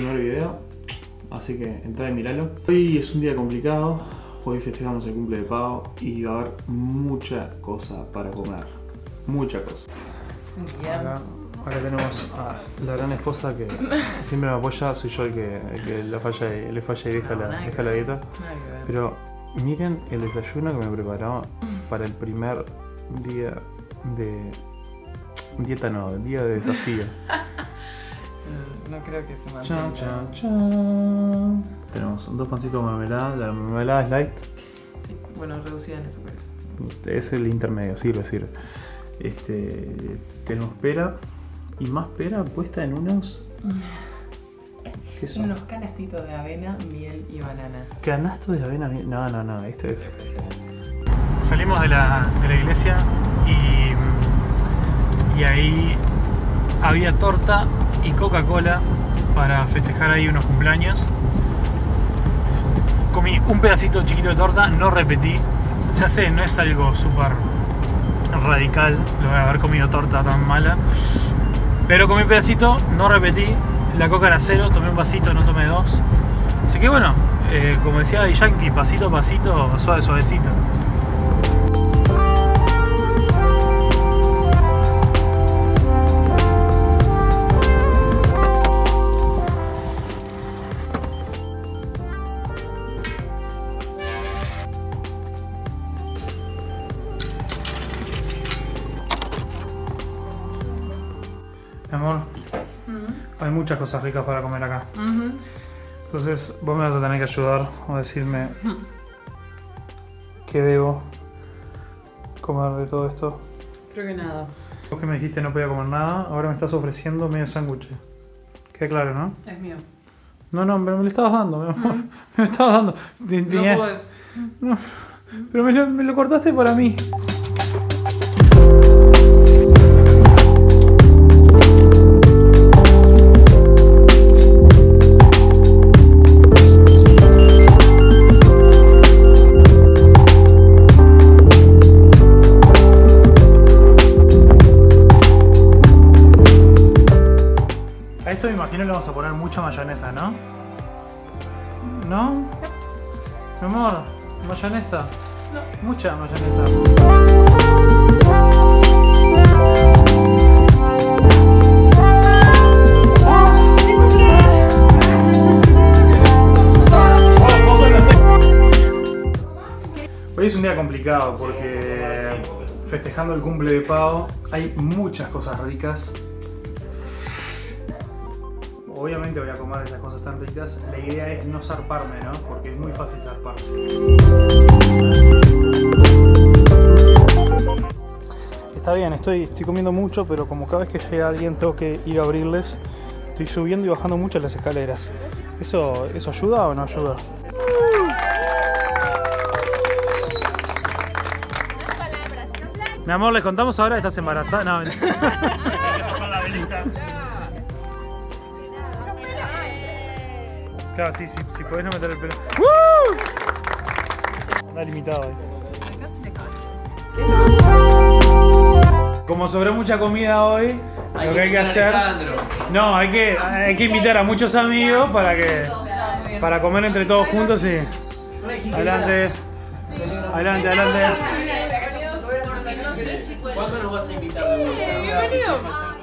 primer video, así que entrá y miralo. Hoy es un día complicado, hoy festejamos el cumple de Pau y va a haber mucha cosa para comer, mucha cosa. Acá tenemos a la gran esposa que siempre me apoya, soy yo el que le falla y deja la dieta. Pero miren el desayuno que me preparó para el primer día de... día de desafío. No creo que se Chan, mantenga. chan, chan. Tenemos 2 pancitos de mermelada, la mermelada es light. Sí, bueno, reducida en azúcares. Es el intermedio, sirve. Tenemos pera y más pera puesta en unos... ¿Qué son? Unos canastitos de avena, miel y banana. Canastos de avena. No, esto es... Salimos de la iglesia y ahí había torta y Coca-Cola para festejar ahí unos cumpleaños. Comí un pedacito chiquito de torta, no repetí. Ya sé, no es algo súper radical lo de haber comido torta tan mala, pero comí un pedacito, no repetí. La coca era 0, tomé un vasito, no tomé 2. Así que bueno, como decía Daddy Yankee, pasito a pasito, suavecito. Mi amor, hay muchas cosas ricas para comer acá. Entonces vos me vas a tener que ayudar o decirme qué debo comer de todo esto. Creo que nada. Vos que me dijiste no podía comer nada, ahora me estás ofreciendo medio sándwich. Queda claro, ¿no? Es mío. No, me lo estabas dando, mi amor. Me lo estabas dando. No puedes. No, pero me lo cortaste para mí. A esto me imagino le vamos a poner mucha mayonesa, ¿no? ¿No? Mi amor, mayonesa. No. Mucha mayonesa. Hoy es un día complicado porque festejando el cumple de Pau hay muchas cosas ricas. Obviamente voy a comer esas cosas tan ricas. La idea es no zarparme, ¿no? Porque es muy fácil zarparse. Está bien, estoy comiendo mucho, pero como cada vez que llega alguien tengo que ir a abrirles, estoy subiendo y bajando mucho las escaleras. ¿Eso ayuda o no ayuda? Mi amor, ¿les contamos ahora que estás embarazada? No, claro, sí, podés no meter el pelo. Está limitado ahí. Como sobró mucha comida hoy, lo que hay que hacer... No, hay que invitar a muchos amigos para comer entre todos juntos y... Adelante. ¿Cuándo nos vas a invitar? Bienvenido.